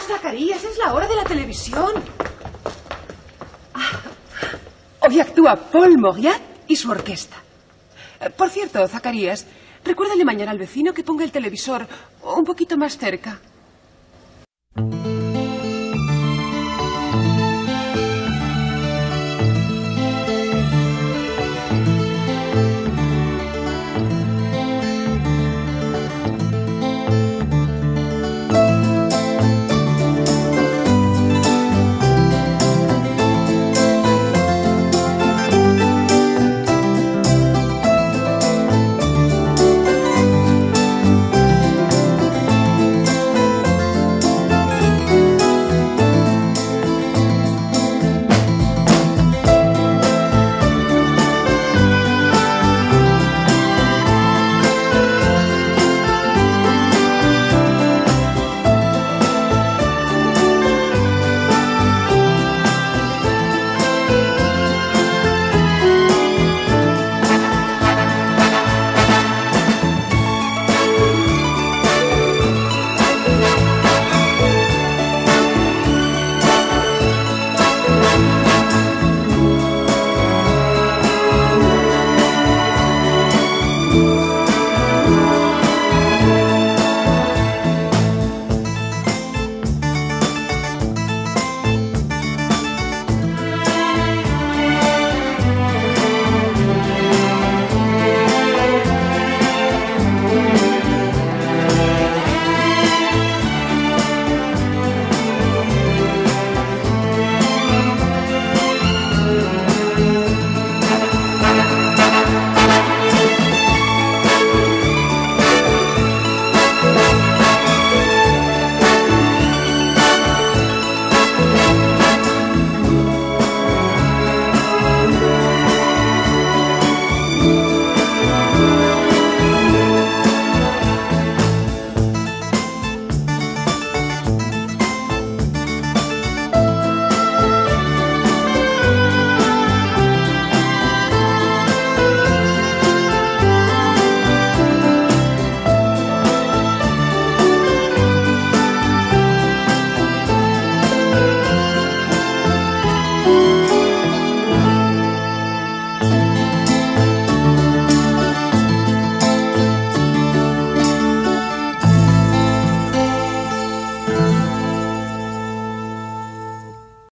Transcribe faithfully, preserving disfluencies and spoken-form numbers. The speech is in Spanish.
Zacarías, es la hora de la televisión. Ah, hoy actúa Paul Mauriat y su orquesta. Por cierto, Zacarías, recuérdale mañana al vecino que ponga el televisor un poquito más cerca.